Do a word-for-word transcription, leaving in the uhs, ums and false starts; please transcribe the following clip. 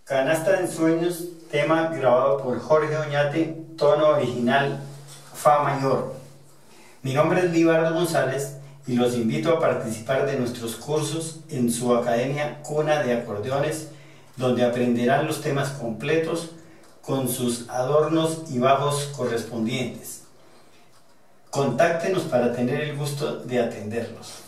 Canasta de Ensueños, tema grabado por Jorge Oñate, tono original Fa mayor. Mi nombre es Libardo González y los invito a participar de nuestros cursos en su academia Cuna de Acordeones, donde aprenderán los temas completos con sus adornos y bajos correspondientes. Contáctenos para tener el gusto de atenderlos.